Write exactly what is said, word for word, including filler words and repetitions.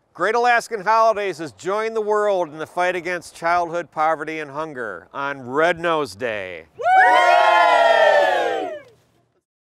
Great Alaskan Holidays has joined the world in the fight against childhood poverty and hunger on Red Nose Day. Woo!